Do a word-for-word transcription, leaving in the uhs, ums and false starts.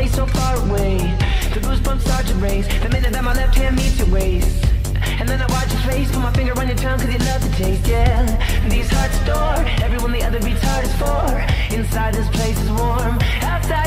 so far away. The goosebumps start to race the minute that my left hand meets your waist. And then I watch your face, put my finger on your tongue cause you love the taste, yeah. These hearts adore everyone the other beats hard is for. Inside this place is warm, outside